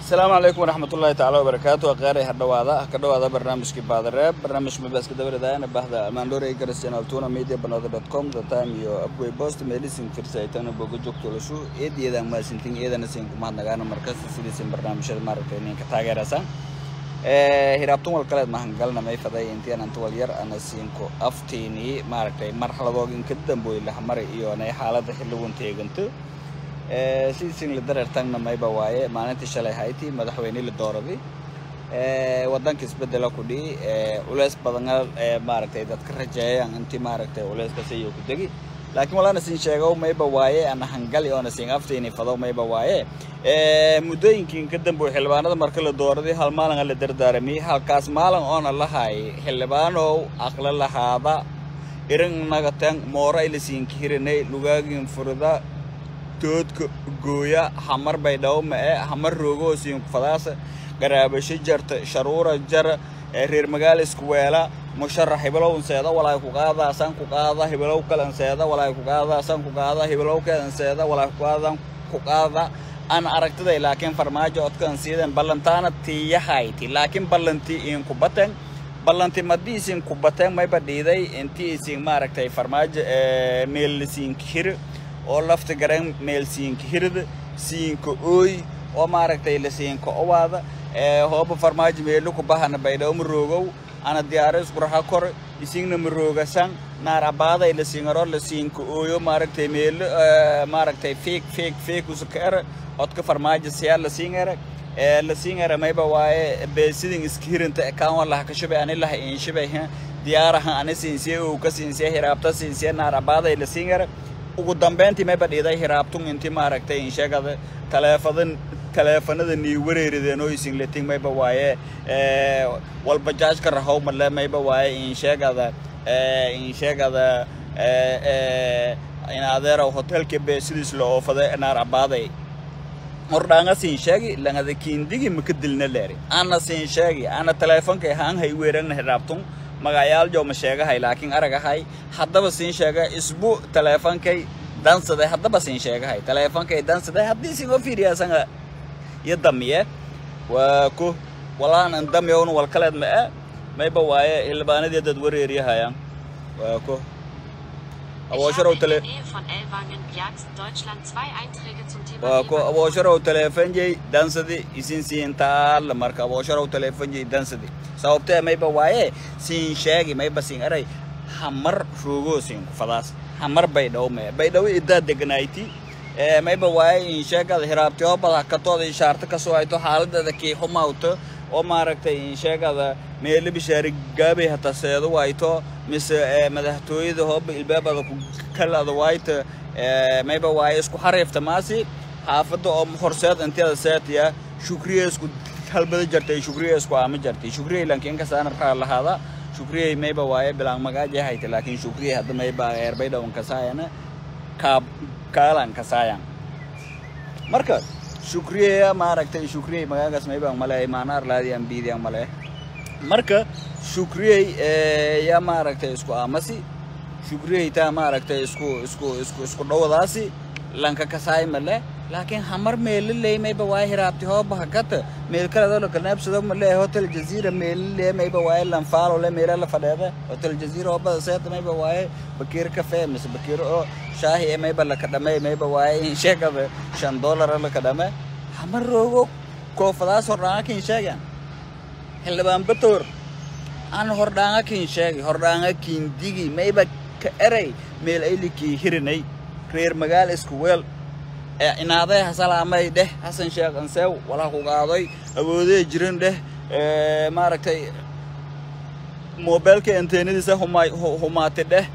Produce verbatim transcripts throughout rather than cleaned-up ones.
السلام عليكم ورحمة الله تعالى وبركاته. أقاري هالدواء كدواء هذا برنامج كبار الراب برنامج مبارك كدبر ده أنا بهذا ماندوري كريستيانو تونا ميديا بنادر دوت كوم ذا تايم يو أبوي بوست ميليسين في سايتنا بوجوك تولشوا إيد يدا ما سنتين إيدا نسين كمان نجانا مركز سيدي برنامج هذا مرتين كتاجر أسان هربتم الكلام ما هنقلنا ما يفضي أنتي أنا أنتوا الير أنا سينكو أفتيني مرتين مرحلة واقين كده بوي لحمر إيواني حالة حلوون تيجنتو سيسين لدرجة تاننا ما يبوايه معناته شلي هايتي مدحويني للدورة دي ودان كسبت دلوا كودي ولس بدنال ماركتة إذا تكرجع عن أنتي ماركتة ولس كسيو كدقي لكن ولا نسين شجعوا ما يبوايه أنا هنقلي أنا سين أفتيني فضو ما يبوايه مدة يمكن كدم بوي حلبانة مركل الدورة دي هل مالن على الدردار مي هل كاس مالن أنا الله هاي حلبانو أقل الله هذا إرن نقطن مورا إلى سين كهرني لوجاين فردا تود جويا حمر بيداو ما حمر روجو سين فلاس قرابة شجرة شرورة جر رير مجال سكويلا مشرح يبلو إنسادا ولا يكوكادا سان كوكادا يبلو كل إنسادا ولا يكوكادا سان كوكادا يبلو كل إنسادا ولا يكوكادا كوكادا أنا أركت ده لكن فرماجة أتكن سيدن بلنتانا تي هايتي لكن بلنتي إن كوبتن بلنتي مدي سين كوبتن ما يبدي ده إنتي سين ما أركت فرماجة ميل سين كير أولف تجرم ميل سين كهرد سين كوي ومارك تيل سين كووادا هو بفرماج ميلو كبهنا بيدا أمروجو أنا ديارس برها كور يسين نمروجا سان نار بعدا إلى سين رول سين كوي مارك تيميل مارك تي فيك فيك فيك وسكر أتك فرماج سيال لسينغر لسينغر ما يبغى بسيدين سكيرن تكاون الله كشبه أنا الله إن شبه ديارها أنا سينسيه وكسينسيه هرابتا سينسيه نار بعدا إلى سينغر وقدام بنتي ما بدي ده هرابتون أنتي ما ركتي إن شاء الله تلفظن تلفظنا نيوري ردنا ويسين لتين ما يبوايه والبجاج كرهوا ملا ما يبوايه إن شاء الله إن شاء الله إن هذا رو هوتيل كبير سيدس لو فده نار عبادي مرة سين شاقي لأن هذا كيندي مكدلنا لاري أنا سين شاقي أنا تلفون كهان هاي ويرن هرابتون magayal jo masheegahay laakiin aragahay hadaba siin sheega isbu teleefankay dansaday hadaba siin sheegahay teleefankay dansaday hadii si oo fiiriyaasan yadamiye waa ku walaan andamiyoon wal kale ma mayba waaye ilbaanadii dad wareeriyahayaan waa ku awasharo tele waa ku awasharo teleefanjay dansaday isin siinta la marka awasharo teleefanjay dansaday sababtee mayba waaye siin sheegi mayba siin aray hamar rogo siin fadaas hamar baydhaw me baydhaw idda degnayti ee mayba waaye in sheegada hiraabtay oo bada ka tooday shaarta ka soo ayto xaaladda kii xumaato oo maaragtay in sheegada meel bishaari gaabay hata seedo wayto mis madaxtooyada hoob ilbaabada ku kala wayto ee mayba waaye isku xariifta maasi xaafada oo horseed inteeda seetiya shukriye isku halbada jartay shukriye isku aama jartay shukriye laakiin ka saaran qaar lahada shukriye mayba waaye bilaan magaaje hayta laakiin shukriye hadda mayba eerbay dhawan ka saayana ka kaalan ka saayan marka shukriye ma aragtay shukriye magaagas mayba malay maanar laadiyan biidiyan malay marka shukriye ya ma aragtay isku aamasi shukriye ta ma aragtay isku isku isku isku dhawadaasi lanka ka saay malay لكن همر ميل اللي ما يبغى هرابتي هو بحكته ميل كلا ذلك كنا بسدوا ملء هوتيل الجزيرة ميل اللي ما يبغى لنفعل ولا ميل لا فداه هوتيل الجزيرة هو بس سيد ما يبغى بكير كافيه مس بكير أو شاهي ما يبغى لكدامه ما يبغى شيء كذا شن دولار لكدامه همر روغو كوفلا سرعة كين شيء هلا بامبتور أنا هردانة كين شيء هردانة كين ديجي ما يبغى كأري ميل اللي كي هرني كرير مجال إسكويل إن هذا حصل عمي ده حسن شيخ أنساو ولا هو قاضي أبو ذي جرين ده ما ركتي موبايل كإنترنت ده هم هم تده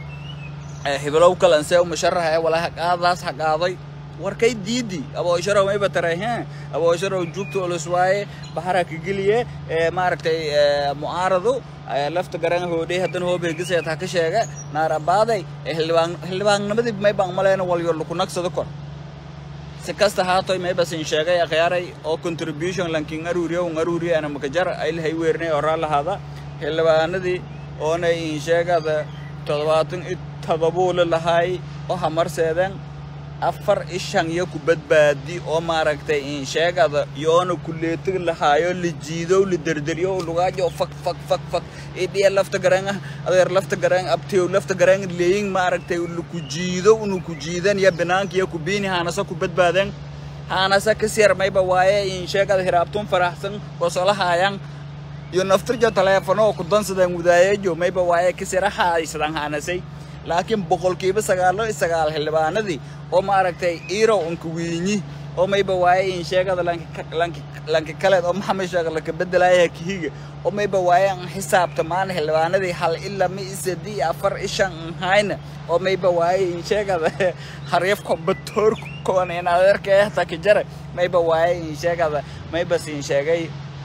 هبلو كل أنساو مشرح ولا حق هذا حق قاضي وركي ديدي أبو إشارة ما يبتريهن أبو إشارة وجوبته الأسواي بحرك جلية ما ركتي معارضه لفت قرن هو ده هتن هو بيجلس يتحكي شيء نار بعدي هلوان هلوان نبدي ما يبان ملاين واليور لكونك صدقون سكست هاتوي ما بس إن شاء الله خياري أو contribution لكن أروري أو أروري أنا مكجر أيل هاي ويرني أورال هذا هلا أنا دي أنا إن شاء الله تضبطن تضبول الله هاي أو همر سيدن afar ishan iyo ku badbaadi oo maaragtay in sheegada yoona kuleetig lahaayo li jiido li dardariyo lugaajo fak fak fak fak idii lafta garanga adeer lafta garang abtiyo lafta garang leeying maaragtay lu ku jiido unu ku jiidan ya banaankiyo ku biini haanasa ku badbaadan haanasa ka sir mayba waaye in sheegada hiraabtun faraxsan oo salahaayaan iyo naftirjo telefono ku dansadaan wadaayeeyo mayba waaye ka siraha aysan haanasay laakiin boqolkiiba sagaal iyo sagaal xilbaanadii oo maaragtay iro unku wiini oo mayba waaye in sheegada lanka lanka lanka kale oo maxamed sheegada la ka bedelaaya kihiga oo mayba waaye aan xisaabta maan xilbaanadii hal illa mi isadii afar ishan hayna oo mayba waaye in sheegada harif ko batoor koon in adeerka ta ka jara mayba waaye in sheegada mayba siin sheegay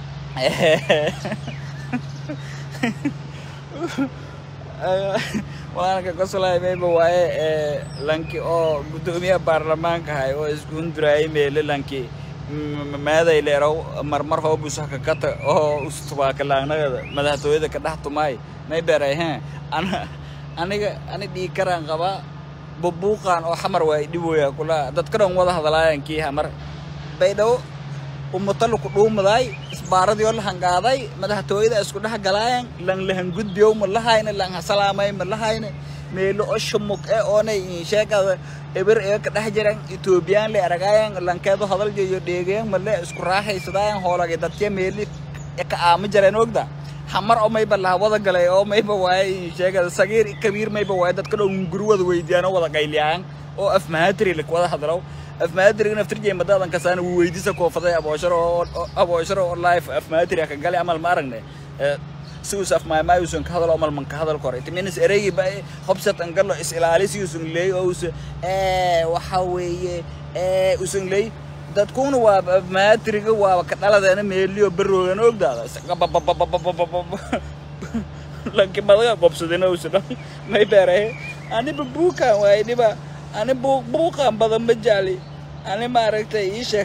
وانا كقصلا mayba waaye ee lanki oo gudoomiyaha baarlamaanka hay oo isku hunduraay meel lanki maaday leerow marmar hoobus ka kata oo ustuba ka laanada madaxtooyada ka dhaxtumay may beeray ha ana aniga ani dhii karaan qaba bubuuqan oo xamar way dhibooya kula dadka dhan wada hadlaayeen kii xamar baydaw ummatal ku dhuumaday isbaaradii oo la hangaaday madaxtooyada isku dhax galayeen lan lahan gudbiyo ma lahayna lan salaamay ma lahayna meelo oo shumuk ee oonay in sheegada eber ee ka dhax jiraan Ethiopian le aragayeen lankeedo hadal jeeyo dheegeen ma le isku raaxaysadaan hoolage dadka meeli ka aama jireen ogda xamar oo may balaha wada galay oo mayba waay in sheegada sagiir kabiir mayba waay dadka dhow gurwada weydiyaan oo wada qayliyaan oo af mahatri la wada hadlaw af mahatri naftirjay madadan ka saan weydiisa koofaday aboosharo aboosharo live af mahatri ka galay amal ma aragne suus af my mayusun ka hadalo amal man ka hadal kor itiminis ereygi ba hobsat an galo is ilaalis yusun leey oo ee waxa weeye ee usun leey dadkuna waa maatriga waa ka dhaladeena meeliyo baroogan ogdaada laakiin badaga qobsadina oo sidoo may beeray ani buuka way diba ani buuka badan ma jali ani ma aragtay ii sheeg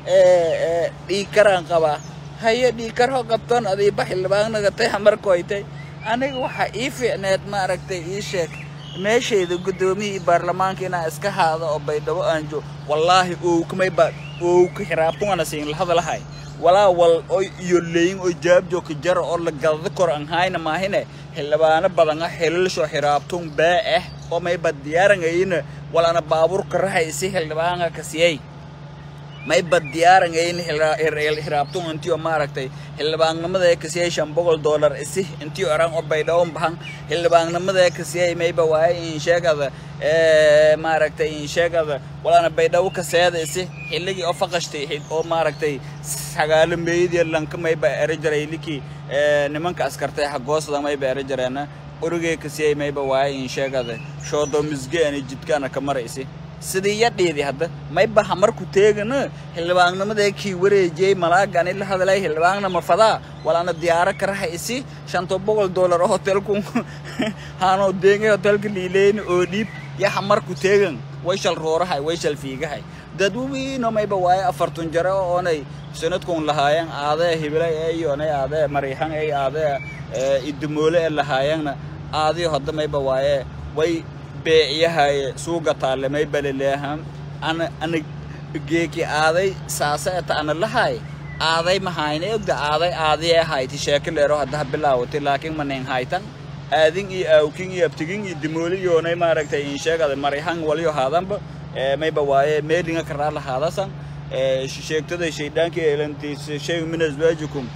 ee dhii karaan qaba haye dhii karo qabtan adii baxilbaanaga tay markoytay aniga waxa ii fiicneed ma aragtay ii sheeg meeshayda gudoomiyaha baarlamaanka inaa iska haado oo baydhabo aanjo wallahi oo kumay ba oo ka xiraabtuna siin la hadalahay walaa wal oo iyo leeyin oo jaabjo ka jar oo la galda kor aan hayna maahine xilbaana badan ah xilal soo xiraabtun baa ah oo may bad diyaarangayna walaana baabuur ka raxaysi xilbaana ka siiyay may bad diyaarangayna xiraabtun intii ma aragtay xilbaannimada ka siiyay shan boqol dollar isi intii oran oo baydhabo bahan xilbaannimada ka siiyay may ba waay in sheegada ee ma aragtay in sheegada walaana baydhabo ka seedaysi xilligi oo faqashtay oo ma aragtay sagaal meeyay lanka may ba erajaray liki ee nimanka askartay xagoosada may ba erajarayna urugay ka siiyay may ba waay in sheegada shoodo misgeena jidkana ka maraysi sidii yadheedi hadda may ba hamar ku teegana xilbaannimada kii wareejay malaagan ila hadalay xilbaanna ma fada walaana diyaar ka raxaysi shan boqol dollar oo hotelku haano deengay hotelka liileen oo dib ya hamar ku teegan way shal roorahay way shal fiigahay dadweyno may ba waay afartan jaro oo nay sanadkun lahaayeen aade hibilay ay oo nay aade mariixan ay aade idmoole lahaayeen aadi hadda may ba waay way beeyahay suuqa taalamay balaleehan ana ana geeki aaday saasata ana lahay aaday ma hayne ogda aaday aaday ahayti sheekaleero hadda bilaawtay laakiin maneen haytan aadin iyo awkin iyo abtigin iyo dimooli iyo nay ma aragtay in sheegada mariixan waliyo haadanba may ba waaye meelinga ka raala haadasan sheegtada shaydaanka eelantiis shay min azwaajikum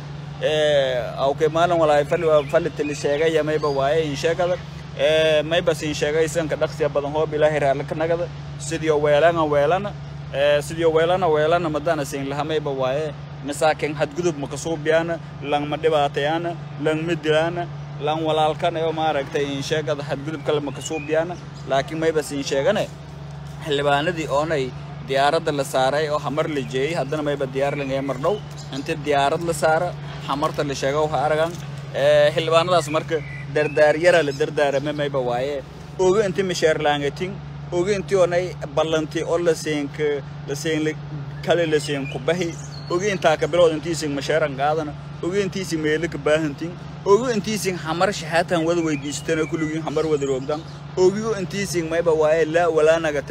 aw kemaalan walaay fali fali tili sheegay may ba waaye in sheegada ee may bas in sheegaysan ka dhaqsiya badan hoob ilaahay raal ka nagada sidii weelana weelana ee sidii weelana weelana madana siin lahamay ba waaye masaakin had gudub ma ka soo biyana lang ma dhibaatayana lang midilana lang walaalkan ee ma aragtay in sheegada had gudub kale ma ka soo biyana laakiin may bas in sheegane xilbaanadii oonay diyaaradda la saaray oo hamar la jeeyay haddana may ba diyaar laga mardhow inta diyaarad la saara hamarta la sheego waxa aragan ee xilbaanadaas marka dardaar yara la dardaarama may ba waaye oga inta misheer laangatin oga intii oonay ballanti oo la seenka la seen kale la seen ku bahi oga inta ka bilood intii sin misheeran qaadana oga intii sin meel ka baahantin oga intii sin hamar shahaatan wada weydiistana kulligii hamar wada roogdan oga intii sin may ba waaye la wala nagatan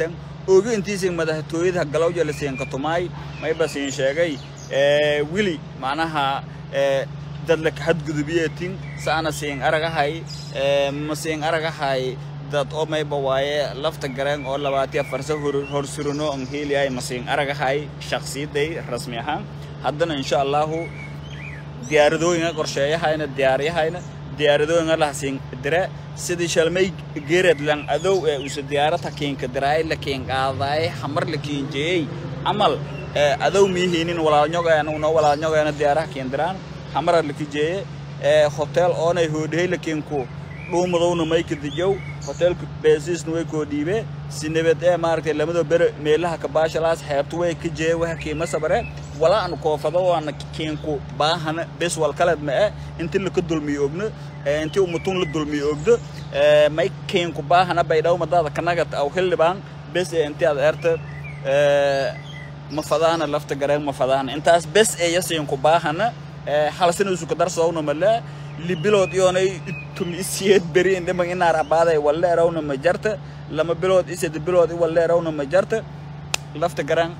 ooga intiisii madaxtooyada galowja la siin katumay may basiin sheegay ee wili macnaha ee dad la xad gudubiyeetin saana siin aragahay ee ma siin aragahay dad oo may bawaaye lafta gareen oo labaatan farsa hor surno aan heeliyay ma siin aragahay shakhsiyaday rasmi ahaan haddana insha Allah diyaaradooyinka qorsheeyahayna diyaariyahayna diyaaradooyinka la siin dire sidii shalmay geerad lan adow ee uu diyaarada keenka diray la keen qaaday xamar la keenjay amal adow mihiinin walaalnyogaana una walaalnyogaana diyaaraha keen diraan xamar la keenjay ee hotel oo ay hoodhay la keenku dhuumadowna may ka dijow hotelka beesisna way ko dhiibe sinabad ee maartay lamada ber meelaha ka baashalaas xeebtu way ka jeey waxa kiima sabare wala aan koofado waan keenku baahana bes wal kala ma intii la ka dulmiyo ogna intii umutun la dulmiyo ogdo may keenku baahana baydhaw madada kanaga aw xilbaan bes intii aad erta ma fadana lafta gareen ma fadana intaas bes ee yasiin ku baahana hal sano isu ka darsoowna mala libilood yoonay tumisiyad bari indama inaar abaaday wala erawna ma jarta lama bilood isad bilood wala erawna ma jarta lafta garaan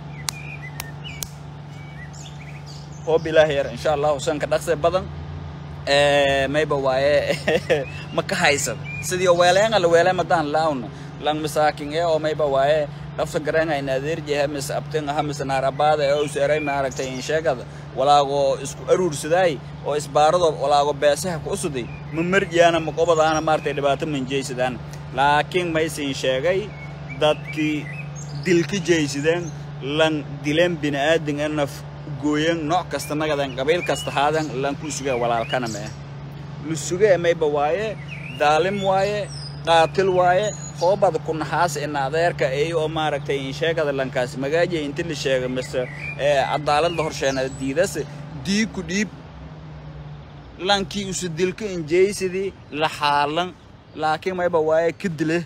oo bilaahi yar insha Allah san ka dhaqsay badan ee mayba waaye ma ka haysan sidii weeleen la weeleen madaan laawna lang masaakin ee oo mayba waaye lafta garaan ay naadir jeemis abtin aha misnaar abaada oo seeray ma aragtay in sheegada walaago isku aruursaday oo isbaarado walaago beesaha ku usuday ma marjiyana ma qobadaana maartay dhibaato manjeysadaan laakiin ma isin sheegay dadkii dilki jeysideen lan dileen binaadin anaf gooyan nooc kasta nagadan qabiil kasta haadan lan ku suga walaalkana ma lu suga mayba waaye daalim waaye qaatil waaye hoobad ku naxaas in adeerka ay oo maaragtay in sheegada lankaas magaaje inta la sheegay mise ee cadaalad horsheena diidas dii ku dhiib lankii u sidilka injeysidii la xaalan laakiin mayba waaye kidile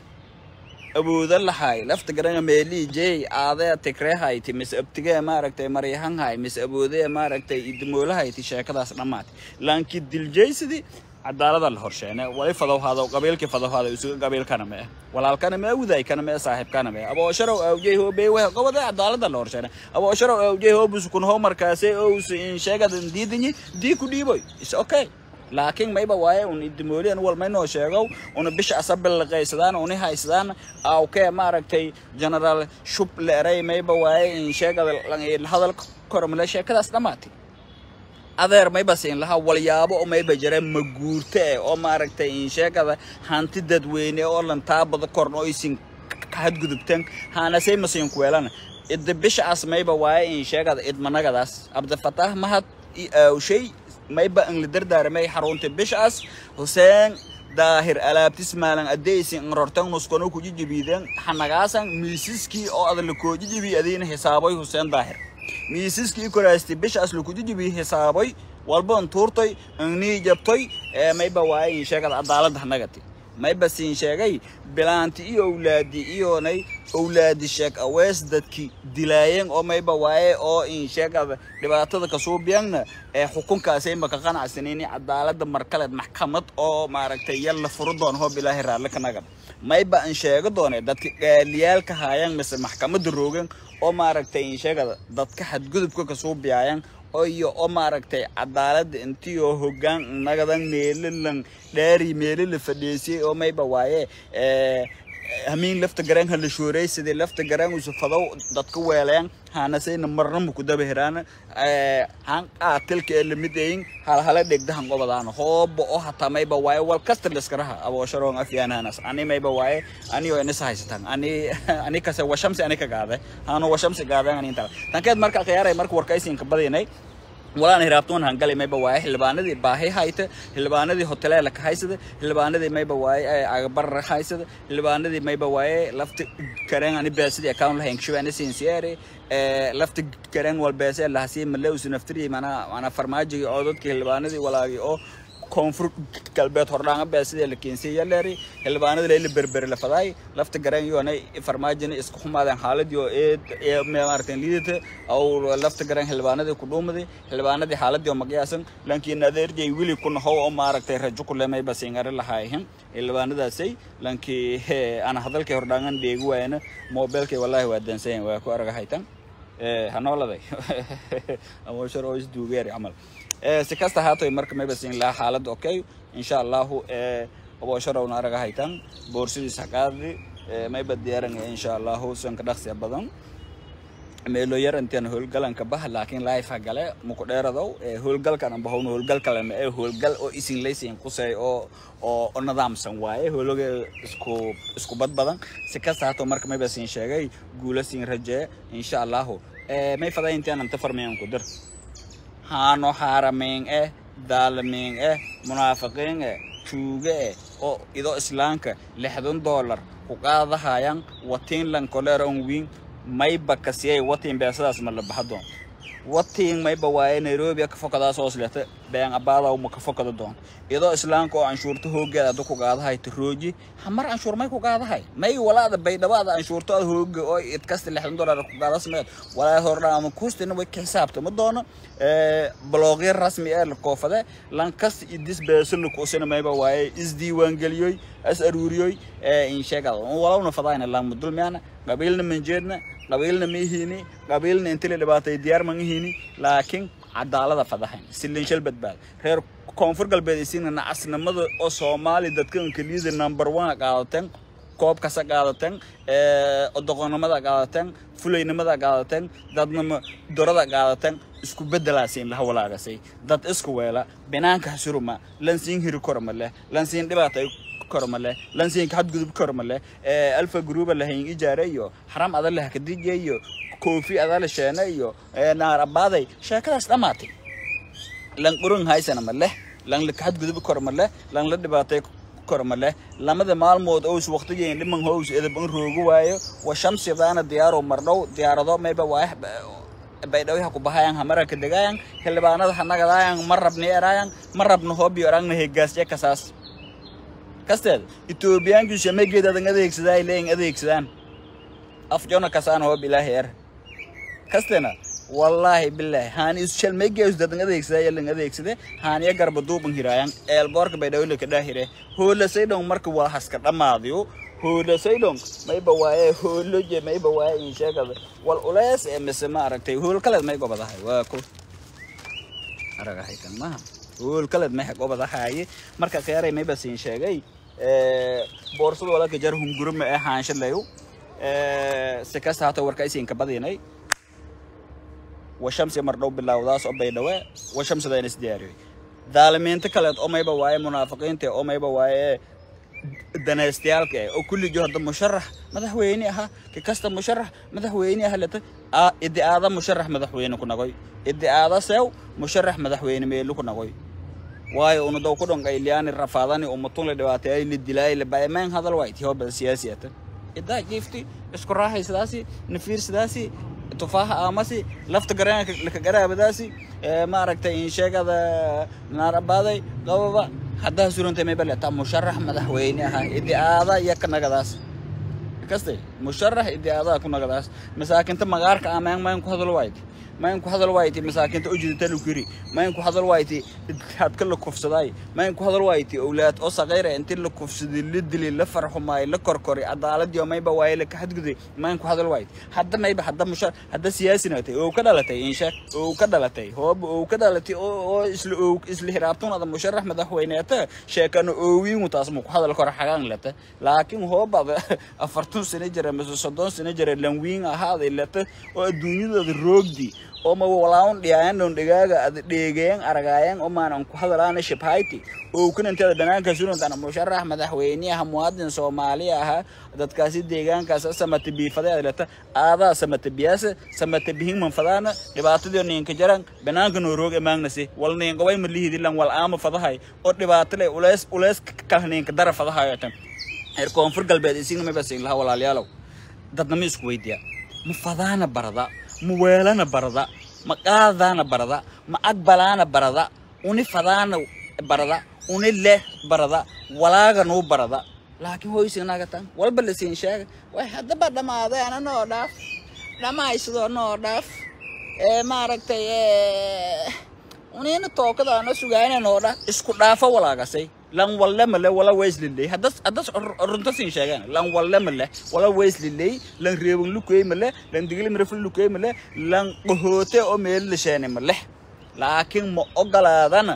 abooda la hay lafta garana meeli jeey aade tikreehay timis abtiga maaragtay mariyahan hay mis aboode maaragtay idmoolahay ti sheekadaas dhamaad lankii diljeysidii عدالة الهرشانة ولا فضوا هذا وقبيل كيف فضوا هذا يسوق قبيل كنا ما ولا كنا ما وذاي كنا ما صاحب كنا ما أبو أشرو أو جيه هو بيه قبضة عدالة الهرشانة أبو أشرو أو جيه هو بسكون هو مركزي أو إن شيء قد دي دني دي كودي بوي إس أوكي لكن ما يبغى واي وندمولي أنا أول ما إنه شيء ونا بيش أصب القيسدان وني هاي سدان أو كي ما ركتي جنرال شوب لري ما يبغى واي إن شيء قد هذا الكرم لا شيء كذا استماتي adeer may basin laha walyaabo oo may bajareen maguurte oo maaragtay in sheekada hanti dadweyne oo lan taabada korno isin ka had gudubtan hana say masin ku weelana id bisha as may ba waay in sheekada id managadaas abda fatah mahad oo shay may ba in dardaarmay xarunta bisha as Hussein daahir alaabtis maalan adeysin rortan muskono ku jijibiidan xanagaasan miisiski oo adal ku jijibi adina xisaabay Hussein daahir miisiski kuraasti bish aslu ku jijibi xisaabay walba tuurtay anni jabtay may ba waay sheegad cadaalad hanagati may basin sheegay bilaanti iyo awlaadi iyo nay awlaadi sheeg awees dadki dilaayeen oo may ba waay oo in sheegad dhibaatada ka soo biyana ee xukunkaas ay ma ka qanacsaneen cadaalada markale maxkamad oo maaragtay yalla furudoon hoo bilaahi raal ka nagad may ba in sheego doonay dadki gaaliyalka haayeen mise maxkamada roogan oo maaragtay in sheegada dadka xad gudubka ka soo biyayaan oo iyo oo maaragtay cadaalad intii oo hogaan nagadan meelan dheeri meelil fadhiisay oo may ba waaye ee همين لفت جران هالشوري سيد لفت جران وسفضوا دتك ويلان هانسين مرنم كده بهران هان قاتلك اللي مدين هلا هلا ديك ده هنقول بدان هو بقى حتى ما يبغى واي والكستر لسكرها أبو شرون أفيانا ناس أني ما يبغى واي أني وينس هايستان أني أني كسر وشمس أني كقاعدة هانو وشمس قاعدة أني انتلا تنكد مرك خياري مرك وركايسين كبديني ولا نهربتون هنقلي ما يبغى هالبانة دي باهي هايته هالبانة دي هوتيلا لك هايسده هالبانة دي ما يبغى عبر هايسده هالبانة دي ما يبغى لفت كرين أنا بس دي أكاون لهينك شو أنا سينسياري لفت كرين والبس اللي هسيم ملوس نفتري معنا معنا فرماجي عودت كهالبانة دي ولا أو koonfur galbeed hordhaan baa sidii la keensiiyay yaleeri xildhibaanada la berber la faday lafta garan yoonay farmaajina isku xumaadeen xaalad iyo ee maarteen liidata oo lafta garan xildhibaanada ku dhuumaday xildhibaanadii xaalad iyo magayaasan laakiin adeerjay wili ku naxo oo maartay rajo ku leemay basingar lahaayeen xildhibaanadaasay laakiin ana hadalkay hordhaan dheegi waayna mobilkay wallahi waa dansan waa ku aragahaytan ee hanoladay ama sharo is duugeer amal si kasta haato marka ma basin la xaalad okay insha Allah ee oo sharo na aragahaytan boorsidiisa qaadi may badiyaaran insha Allah san ka dhaqsi badan meelo yar intaan howlgalanka bah laakiin life gale mu ku dheerado ee howlgalkan aan bahawno howlgal kale ma ee howlgal oo isin leeyeen qusay oo oo nidaamsan waaye howlga isku isku bad badan si kasta haato marka ma basin sheegay guulasin raje insha Allah ee may faday intaan anta farmayaan ku dir haano harameen eh daalmeen eh munaafiqiin eh tuuge oo ido islaamka lixdan dollar ku qaadahayaan watiin lan koleeron wiin may bakasiyay watiin beesadaas ma la baxdo watiin may bawaay Nairobi ka fokadaas oo sleeta been abaada oo ka fokado doon ido islaamka oo anshuurta hoogeeda ku qaadahay tirooji hamar anshuur may ku qaadahay may walaada baydhabaada anshuurta hooge oo id kasta lixdan dollar ku qaadaas ma walaa hordhaama kuustina way ka xisaabta ma doono ee bloogger rasmi ah la koofade lan kas idis beesal ku sina may bawaay is diiwaan galiyay as aruuriyoy ee in sheegado walawna fadayna la mudulmiana qabiilna manjeedna qabiilna meehini qabiilna inta la dhibaatay diyaar ma yihiin laakiin cadaalada fadahayn silin shal badbaad reer koonfur galbeed isina asnamada oo Soomaali dadkan kaliya number one qaadateen koob ka saqaadateen ee odoqonimada qaadateen fuleynimada qaadateen dadnimo dorada qaadateen isku bedelaaseen la hawlaagasay dad isku weela banaanka suruma lansiin hiri kormale lansiin dhibaatay kormale lansiin ka hadgudub kormale ee alfa group la hayn ijaareeyo haram adal ka dijeeyo koofi adal sheenayo ee naar abaaday sheekadaas dhamaatay lan qurun haysan male lan la ka hadgudub kormale lan la dhibaatay kormale lamada maalmood oo waqtigeen dhiman hoos edab in roogo waayo wa shamsidaana diyaaro mardhow diyaarado mayba waa baydhawyaha ku bahayaan hamara ka dagayaan xildhibaanada hanagadaayaan marabni erayaan marabna hoobiyo aragna heegaasye kasaas kasteed Ethiopiaanku shamegeeda adeegsaday leen adeegsadaan afjoona kasaan hoob ilaahay er kasteena wallahi billahi haani isshal megees dadan adeegsaday leen adeegsade haaniya garba duuban hiraayan eelboorka baydhawle ka dhaahire hoola saydon marka waa haska dhamaadiyo hoola saydon mayba waaye hooloje mayba waaye in sheegada wal ulaas ee misma aragtay hool kale may gobadahay waa ku aragahay kan ma hool kale may gobadahay marka khayray mayba siin sheegay ee boorsada wala ka jar hungurma ee haanshadeeyo ee sikasta hata warkaysiin ka badinay وشمس مردو بالله وداس أو بيدوه وشمس ده نسدياري ظالمين تكلت أو ما يبغى واي منافقين تي أو ما يبغى واي دناستيال كي أو كل جهة مشرح ماذا هو يعني ها ككست مشرح ماذا هو يعني ها لته آه إدي هذا مشرح ماذا هو يعني كنا قوي إدي هذا سو مشرح ماذا هو يعني ميلو كنا قوي واي أنو دو كلهم قايلين الرفاضاني ومطول الدواتي اللي الدلاء اللي بايمان هذا الوايت هو بالسياسيات إذا جيفتي إسكو راح يسداسي نفير سداسي تفاح آمسي لفت قرينا لك قرية بداسي ما ركتي إن شيء هذا نار بعدي قوبا حدا سورون تمي بلي تام مشرح مدحويني ها إدي هذا يكنا قداس كستي مشرح إدي هذا كنا قداس مساكن أنت مغارك آمين ما ينكو هذا الوايد ما ينكو هذا الوايد مساكن أنت أجد تلو كري ما ينكو هذا الوايد هاد كله كفصداي ما ينكو هذا الوايد أولاد أو صغيرة أنت اللي كفصدي اللي دلي اللي فرحوا معي اللي كركري عدالة يوم ما يبغى وايلك حد قدي ما ينكو هذا الوايد حد ما يبغى حد مشار حد سياسي نتي أو كذا لتي إنشاء أو كذا لتي هو أو كذا لتي أو أو إسل أو إسل هرابتون هذا مشرح مدحوينيته شيء كانوا أوي متاسمك هذا الكره حقان لته لكن هو بعض أفرتون سنجرة مثل صدون سنجرة لنوين هذا اللي ته والدنيا الروج دي oo ma walaawon dhiyaan doon digaaga dhiigeen aragayeen oo maan ku hadalaana shibhayti oo kuna inta danaanka suuranta musharax madaxweynaha muwaadin Soomaali ah dadkaasi deegaankaas samata biifadayada aada samata biyaas samata bihin man fadana dhibaatadii ninka jaran banaanka noo roog imaanasi walneen gobay ma lihiid lan wal aama fadahay oo dhibaato leh ulees ulees kalneenka dar fadahayatan heer koonfur galbeed isin ma basin laha walaalayaalow dadna ma isku weydiya ma fadana barada موالنا بردا ما قاذانا بردا ما أقبلانا بردا ونفضانا بردا ونله بردا ولا جنو بردا لكن هو يسينا قتان والبلسين شاق واحد بعد ما هذا أنا نوضاف لما يصير نوضاف ما ركت ونين توكل أنا سجانا نوضا إسكت دافع ولا قصي لان ولا ملا ولا ويز للي هدس هدس رنتسين شاقان لان ولا ملا ولا ويز للي لان ريبون لوكي ملا لان دقيل مرفل لوكي ملا لان قهوته أو ميل لشان ملا لكن ما أقل هذانا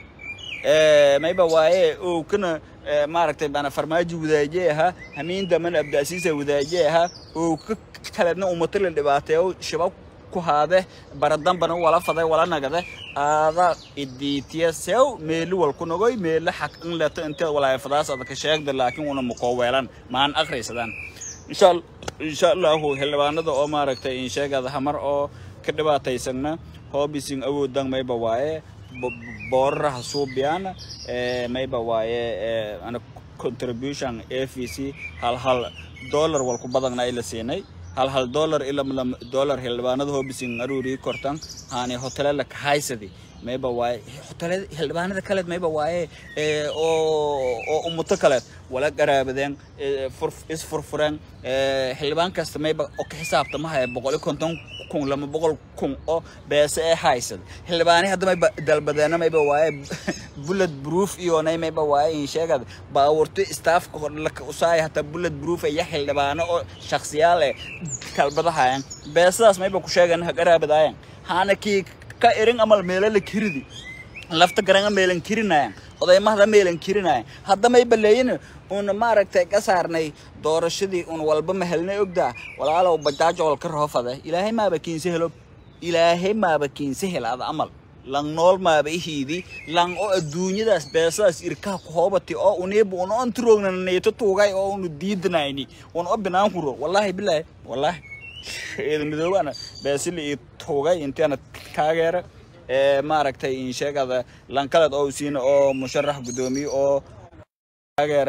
ما يبغى وايه وكنا ما ركت أنا فرماجي وذاجيها همين ده من أبدأ سيسة وذاجيها وكلنا ومطل اللي بعته شباب كهذا بردان بنو ولا فضاء ولا نجده هذا الديتيا سو ميلو والكونوجي ميل حق إن لا تنتهي ولا فضاء صدق الشيخ ده لكن ونا مقاولا ما عن آخر سدان إن شاء الله إن شاء الله هو هلوانا ده أو ما ركت إن شاء هذا همر أو كده بتيسنا هو بيسين أو دang ما يبغاه بورة حسوب بيانا ما يبغاه أنا contribution A F C هال هال دولار والكوبادنا إلى سيناي هل هل دولار إلا من دولار هلبانة هو بيسين أروري كورتان هاني هوتيل لك هاي سدي ما يبغى هوتيل هلبانة كلت ما يبغى أو أو متكلت ولا قراب ذن فرف إس فرفران هلبان كاست ما يبغى أو كحساب تما هي بقول كونتون كون لما بقول كون أو بس هاي سد هلبانة هذا ما يبغى دل بدنا ما يبغى بولت بروف يونا ما يبغى إن شاء الله باورت ستاف كور لك وصاي حتى بولت بروف يحل هلبانة أو شخصية كالبدا هاين بس ما يبغى كشجن هقرب داين هانا كي كإيرين أمال ميلان كيردي لفت كرنا ميلان كيرنا وده ما هذا ميلان كيرنا هذا ما يبلينه ون ما ركتك أسارني دور الشدي ون والب مهلنا يقدا ولا على وبجاج ولا كره فده إلهي ما بكين سهل إلهي ما بكين سهل هذا عمل لان نول ما بيهيدي لان أو الدنيا ده بس إركاب خوابتي أو ونيب ون أنترون نيتو توجاي أو نديد نايني ون أبنا نخرو والله بالله والله إذا مدوبنا بس اللي توجاي أنت أنا كاجر ما ركتي إن شاء هذا لان كلت أو سين أو مشرح قدومي أو كاجر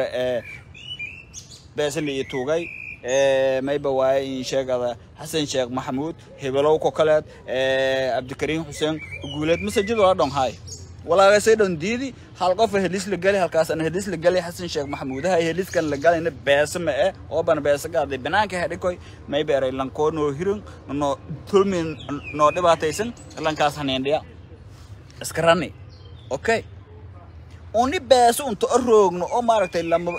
بس اللي توجاي ما يبغى إن شاء هذا حسن شيخ محمود هبلو كوكلات عبد الكريم حسين قولت مسجد ولا دون هاي ولا سيدون ديدي حلقة في هديس لقالي حلقة أنا هديس لقالي حسن شيخ محمود هاي هديس كان لقالي إنه بس ما إيه أو بنا بس قاعد بناء كهذا كوي ما يبغى لان كون وهيرون إنه كل من إنه ده باتيسن لان كاس هنيديا اسكراني أوكي أني بس أنت أروق نو أمارك لما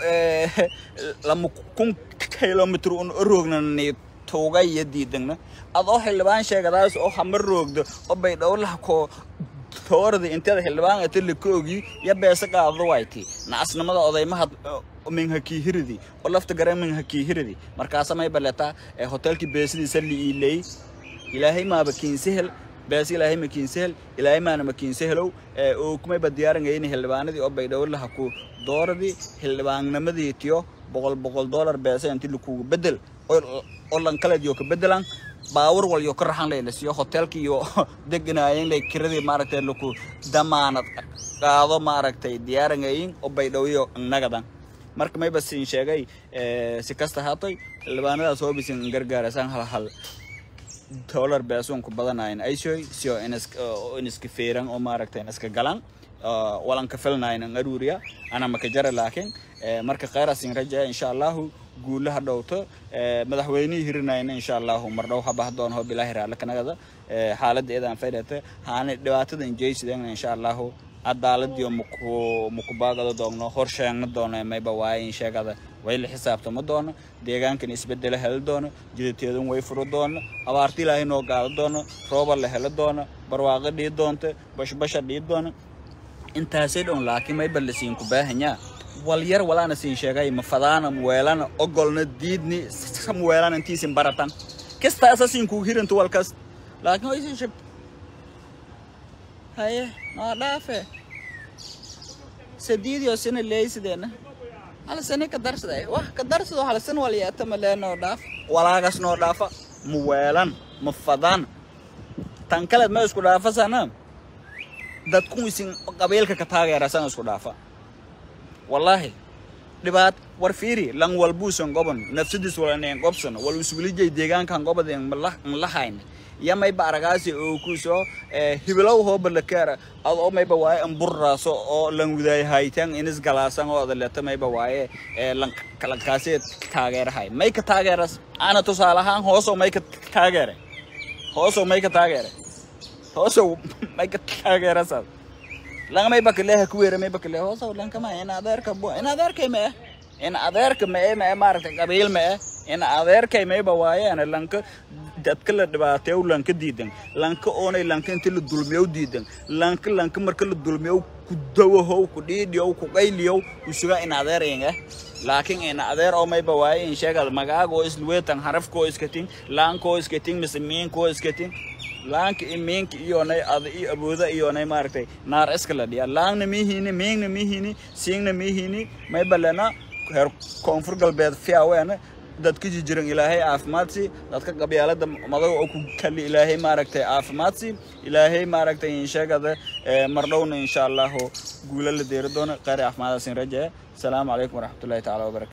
لما كون كيلومتر أن أروق نني توجي يديدنا أضاح اللبان شيء قداس أو خمر روق ده أو بيدور له كو ثورة أنت هذا اللبان أتلي كوجي يبى سكا ضوايتي ناس نما ده أضاي ما هاد من هكي هردي ولا افتكر من هكي هردي مركز ما يبلتا هوتيل كي بيس دي سلي إلي إلهي ما بكين سهل بس إلهي ما كين سهل إلهي ما أنا ما كين سهلو وكم يبديار عيني هالبان دي أو بيدور له كو دور دي هالبان نما دي تيو بقول بقول دولار بس أنت لكو بدل أو لان كلا ديوك بدلان باور ولا يوكر حان لي لسيو هوتيل كي يو دقنا عين لي كردي مارك لكو دمانة قاضو مارك تي ديار عين أو بيدور يو نقدان marka may bas in sheegay ee si kasta haatay labaanada soo bisin gargaaraysan hal hal dollar baason ku badanayn ay soo soo inas inas ka feeran oo maaragtay inas ka galan walan ka filnayn aruriya ana ma ka jara laakiin marka qeyrasin rajaa insha Allah guulaha dhawto madaxweynaha hirinayn insha Allah mar dhaw haba doon ho bilaahi raala kanagada xaaladeedan faydata haana dhibaatada injeysideen insha Allah عدالة يوم مكو مكباغة دوغنا هرشان دوغنا ما يبواي إن شاء الله ويل حساب تما دوغنا ديغان كن يسبدل هل دوغنا جدتي دوغنا ويفرو دوغنا أوارتي لاهي نوغال دوغنا روبر لهل دوغنا برواغة دي دوغنا بش بشا دي دوغنا انتا سيدون لكن ما يبلسين كباهنيا والير ولا نسين شاقاي مفضانا مويلانا أقولنا ديدني سمويلانا انتيسين بارتان كستا أساسين كوهيرن توالكاس لكن هو يسين شب هاي ما دافع سديد يا سنة ليس دينا على سنة كدرس ده واه كدرس ده على سنة ولا يتملى نور داف ولا قص نور دافع مويلان مفضان تنكلت ما يسكو دافع سنة ده تكون يسين قبيلك كتاعي راسنا يسكو دافع والله dhibaat war fiiri lan walbuusan goban nafsadiis wala ineen qobsan wal usbulijay deegaankan gobadeen malax malaxayn yamay baaragaasi oo ku soo hibilow hoob la kaara adoo mayba waay an burraaso oo lan widay haytan inis galaasan oo adaleeta mayba waay lan kala kaasee taageerahay may ka taageeras ana tusaalahaan hooso may ka taageeray hooso may ka taageeray hooso may ka taageeras lan may bakaleha ku weeray may bakaleha hooso lan kama ina adeerka bo ina adeerka ma ina adeerka ma ma maaragtay qabiil ma ina adeerka mayba waay ana lanka dadka la dhibaateeyo lanka diidan lanka oonay lanka inta la dulmiyo diidan lanka lanka marka la dulmiyo ku dawaho ku dhiidiyo ku qayliyo isuga in adeerayga laakiin in adeer oo mayba waay in sheegad magaago isluweetan harafko iskatin laanko iskatin mismiinko iskatin laanka imeenki iyo nay ad iyo abooda iyo nay maartay naar iska la dhiya laanna mihiini meengna mihiini siingna mihiini mayba lana heer koonfur galbeed fiyaweena dadka jiran ilaahay caafimaadsi dadka qabyaalada madaw oo ku kali ilaahay maaragtay caafimaadsi ilaahay maaragtay in sheegada mardowna insha Allah guula la deero doona qaar caafimaadsan rajaa. Assalamu alaykum wa rahmatullahi ta'ala wa barakatuh.